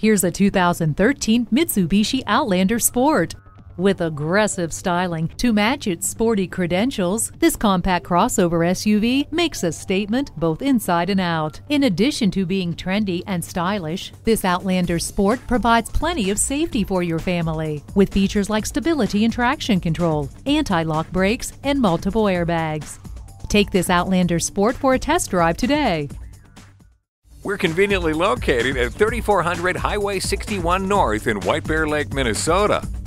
Here's a 2013 Mitsubishi Outlander Sport. With aggressive styling to match its sporty credentials, this compact crossover SUV makes a statement both inside and out. In addition to being trendy and stylish, this Outlander Sport provides plenty of safety for your family, with features like stability and traction control, anti-lock brakes, and multiple airbags. Take this Outlander Sport for a test drive today. We're conveniently located at 3400 Highway 61 North in White Bear Lake, Minnesota.